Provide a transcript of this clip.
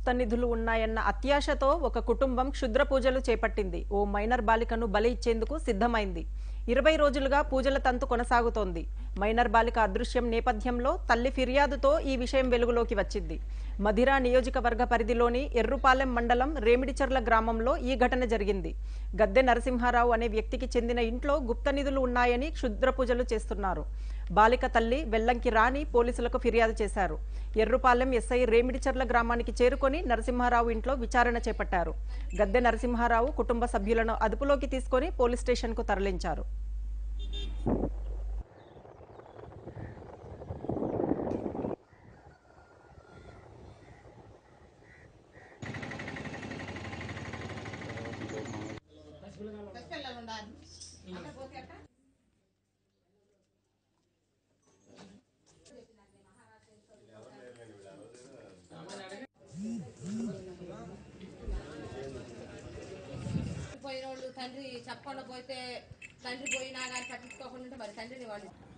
గుప్త నిధులు ఉన్నాయన్న అత్యాశతో ఒక కుటుంబం క్షుద్ర పూజలు చేపట్టింది. ఓ మైనర్ బాలికను బలి ఇచ్చేందుకు సిద్ధమైంది. 20 రోజులుగా పూజల తంతు కొనసాగుతోంది. మైనర్ బాలిక అదృశ్యం నేపథ్యంలో తల్లి ఫిర్యాదుతో ఈ విషయం వెలుగులోకి వచ్చింది. మధిరా నియోజకవర్గ పరిధిలోని ఎర్రుపాలెం మండలం రేమిడిచర్ల గ్రామంలో ఈ ఘటన జరిగింది. గద్దె నరసింహారావు అనే వ్యక్తికి చెందిన ఇంట్లో గుప్త నిధులు ఉన్నాయని క్షుద్ర పూజలు చేస్తున్నారు. బాలిక తల్లి వెల్లంకి రాణి పోలీసులకు ఫిర్యాదు చేశారు. ఎర్రుపాలెం ఎస్ఐ రేమిడిచర్ల గ్రామానికి చేరుకొని నరసింహారావు ఇంట్లో విచారణ చేపట్టారు. గద్దె నరసింహారావు కుటుంబ సభ్యులను అదుపులోకి తీసుకొని పోలీస్ స్టేషన్కు తరలించారు. పోయిన వాళ్ళు తండ్రి చెప్పకుండా పోతే తండ్రి పోయినా కానీ పట్టించుకోకుండా మరి తండ్రిని వాళ్ళు